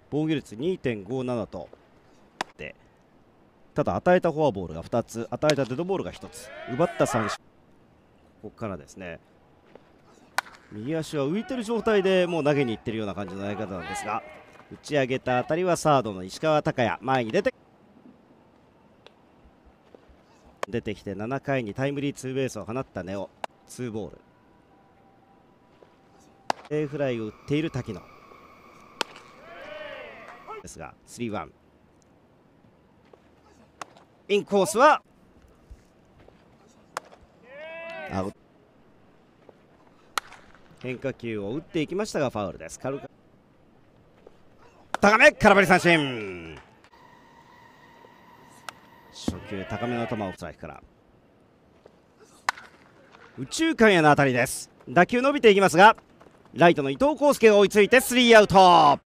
防御率 2.57 とで、ただ与えたフォアボールが2つ、与えたデッドボールが1つ、奪った三振。ここからですね、右足は浮いてる状態でもう投げにいってるような感じの投げ方なんですが、打ち上げた当たりはサードの石川昂弥、前に出てきて7回にタイムリーツーベースを放った根尾、ツーボール、フライを打っている滝野ですが、3-1、インコースはアウト。変化球を打っていきましたがファウルです。高め、空振り三振。初球高めの球をストライクから、右中間への当たりです。打球伸びていきますが、ライトの伊藤康介が追いついてスリーアウト。